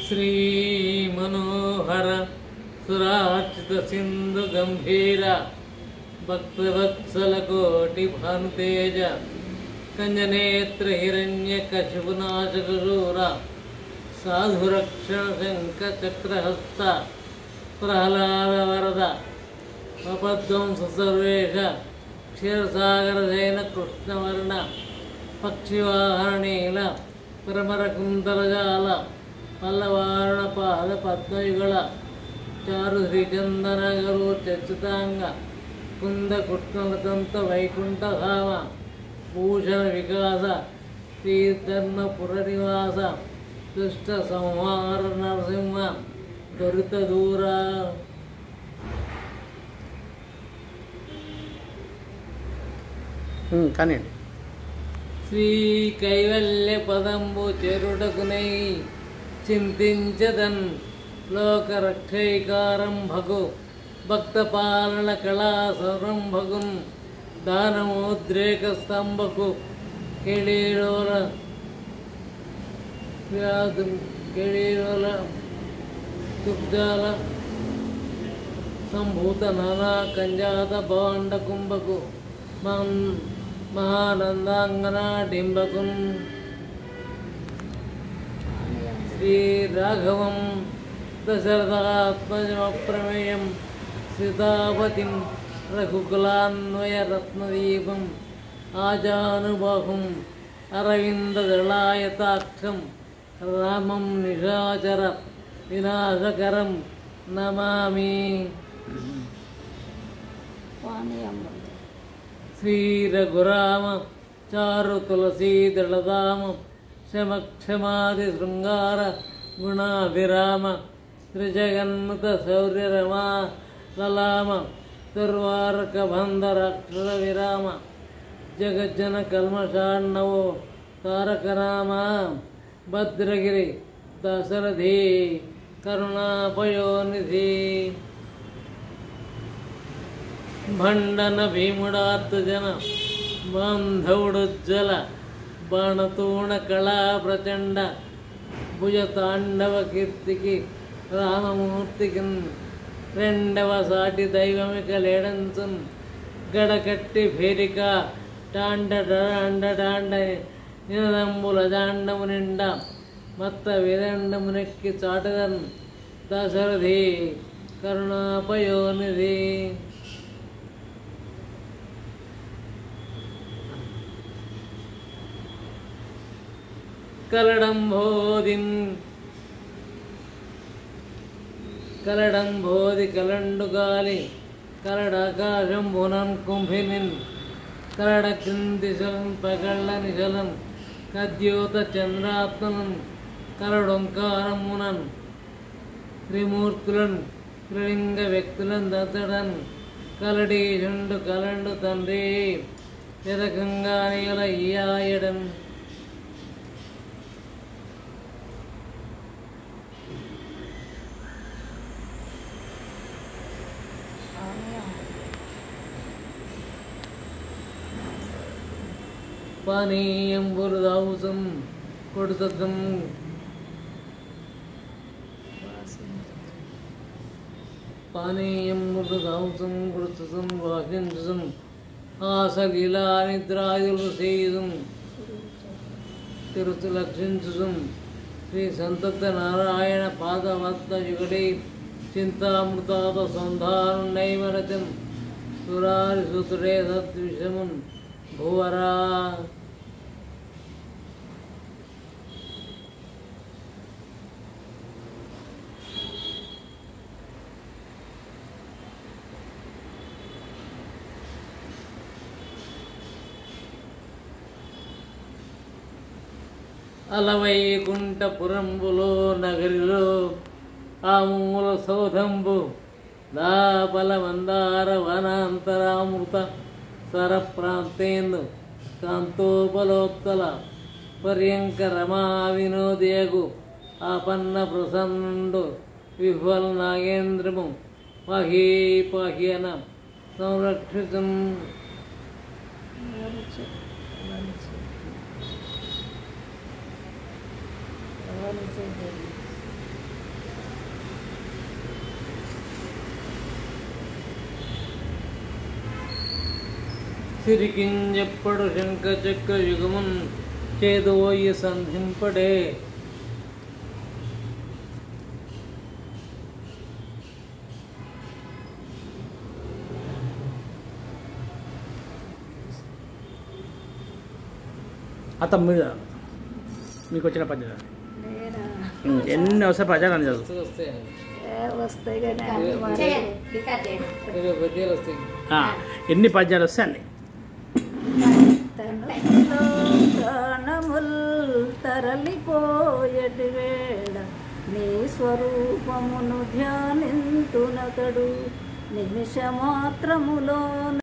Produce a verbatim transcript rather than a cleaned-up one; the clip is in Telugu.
श्री मनोहर सुरार्चित सिंधु गंभीर भक्तवत्सल कोटि भानुतेज कंजनेत्र हिरण्य कशुनाशकशूर साधुरक्षण शंख चक्रहस्त प्रहलाद वरद अपध्वंस सर्वेश क्षीरसागर जैन कृष्णवर्ण पक्षिवाहनील परमरकुंतलजाल पल्लवारण पाद पद्मयुगल चारु श्रीचंदन गरु चच्युतांग कुंद कृष्णलतंत वैकुंठ धाम भूषण विकास श्रीधर्मपुर निवास दुष्ट संहार नरसिंह दुरित दूर కానీ శ్రీ కైవల్య పదంబు చెరుటకునై చింతించదన్ లోకరక్షైకారంభగు భక్తపాలన కళా సంరంభగున్ దానమోద్రేక స్తంభకు కెళీరోల వ్యాధు కెళీరోల దుగ్జాల సంభూత నానా కంజాత భాండ కుంభకు మం మహానందాంగన డింబకున్ శ్రీ రాఘవం దశరథాత్మజమప్రమేయం సీతాపతిం రఘుకులాన్వయ రత్నదీపం ఆజానుబాహుం అరవిందదళాయతాక్షం రామం నిశాచర వినాశకరం నమామి. శ్రీ రఘురామ చారు తులసీ దళదామ శమక్షమాది శృంగార గుణాభిరామ త్రిజగన్నుత శౌర్యరమా లలామ దుర్వారక బంధరాక్షర విరామ జగజ్జన కల్మషాన్నవో తారకరామ భద్రగిరి దశరథి కరుణాపయోనిధి భండన భీముడార్తజన బాంధవుడుజ్జల బాణతూణ కళా ప్రచండ భుజతాండవ కీర్తికి రామమూర్తికి రెండవ సాటి దైవమిక లేడంచున్ గడకట్టి భేరిక టాండ డాండ డాండ నినదంబుల జాండము నిండా మత్త విదండమునెక్కి చాటదన్ దశరథి కరుణాపయోనిధి. కలడంబోధిన్ కలడంబోధి కలండుగాలి కలడాకాశంబునన్ కుంభినిన్ కలడ కిందిశలన్ పగళ్ళ నిశలన్ కద్యోత చంద్రాత్మనన్ కలడొంకారమునన్ త్రిమూర్తులన్ త్రిలింగ వ్యక్తులను దత్తడన్ కలడీశుండు కలండు తండ్రి ఎదకంగా నీల ఈయాయడన్. పానీయంబులు దావుసం కొడుతం పానీయంబులు దావుసం కొడుతం వాహించం ఆసగిలా నిద్రాయులు సేయుం తిరుతు లక్షించుం శ్రీ సంతత నారాయణ పాదవత్త యుగడి చింతామృతాత సంధారుణైమరచం సురారి సుతుడే సద్విషమున్ భువరా. అలవైకుంఠపురంబులో నగరిలో ఆమూల సౌధంబు దాపల మందార వనాంతరామృత సరప్రాంతేందు కాంతోపలోత్తల పర్యంక రమా వినోదయగు ఆపన్న ప్రసన్నుడు విహ్వల్ నాగేంద్రము పాహి పాహ్యన సంరక్షితం. సిరికింజెప్పుడు శంఖ చక్ర యుగమున్ చేదోయి సంధింపడే. అత మీద మీకు వచ్చిన పద్యం ఎన్ని వస్తాయి పద్యాలు అని చదువు. వస్తాయి పద్యాలు వస్తాయి. ఎన్ని పద్యాలు వస్తాయి అన్ని. ప్రాణముల్ తరలిపోయేటి వేళ నీ స్వరూపమును ధ్యానింతునతడు నిమిష మాత్రములో